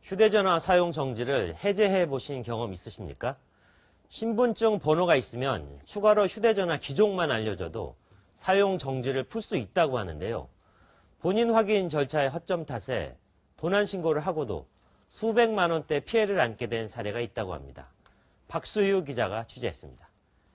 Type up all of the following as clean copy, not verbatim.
휴대전화 사용 정지를 해제해 보신 경험 있으십니까? 신분증 번호가 있으면 추가로 휴대전화 기종만 알려줘도 사용 정지를 풀 수 있다고 하는데요. 본인 확인 절차의 허점 탓에 도난 신고를 하고도 수백만 원대 피해를 안게 된 사례가 있다고 합니다. 박수유 기자가 취재했습니다.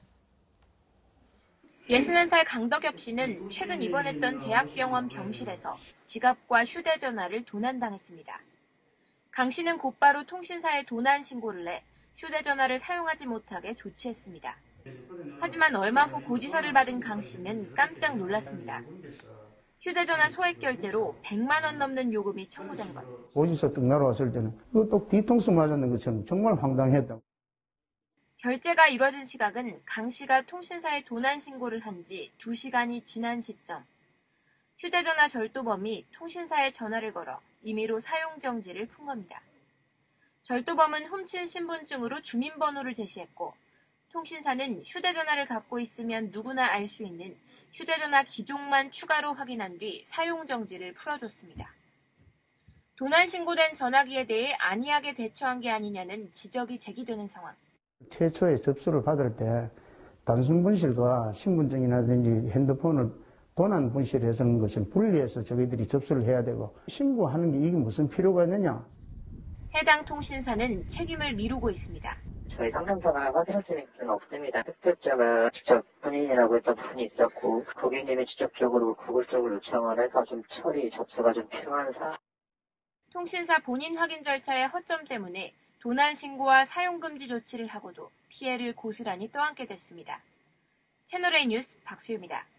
61살 강덕엽 씨는 최근 입원했던 대학병원 병실에서 지갑과 휴대전화를 도난당했습니다. 강 씨는 곧바로 통신사에 도난 신고를 내 휴대전화를 사용하지 못하게 조치했습니다. 하지만 얼마 후 고지서를 받은 강 씨는 깜짝 놀랐습니다. 휴대전화 소액 결제로 100만 원 넘는 요금이 청구된 것. 고지서 딱 날아왔을 때는 또 뒤통수 맞았는 것처럼 정말 황당했다. 결제가 이뤄진 시각은 강 씨가 통신사에 도난 신고를 한 지 2시간이 지난 시점. 휴대전화 절도범이 통신사에 전화를 걸어 임의로 사용 정지를 푼 겁니다. 절도범은 훔친 신분증으로 주민번호를 제시했고 통신사는 휴대전화를 갖고 있으면 누구나 알 수 있는 휴대전화 기종만 추가로 확인한 뒤 사용 정지를 풀어줬습니다. 도난 신고된 전화기에 대해 안이하게 대처한 게 아니냐는 지적이 제기되는 상황. 최초에 접수를 받을 때 단순 분실과 신분증이라든지 핸드폰을 도난 분실해서는 것을 분리해서 저희들이 접수를 해야 되고 신고하는 게 이게 무슨 필요가 있느냐. 해당 통신사는 책임을 미루고 있습니다. 저희 상담사가 확인할 수 있는 수는 없습니다. 획득자가 직접 본인이라고 했던 분이 있었고 고객님이 직접적으로 구글 쪽을 요청을 해서 좀 처리 접수가 좀 필요한 사안. 통신사 본인 확인 절차의 허점 때문에 도난 신고와 사용 금지 조치를 하고도 피해를 고스란히 떠안게 됐습니다. 채널A 뉴스 박수유입니다.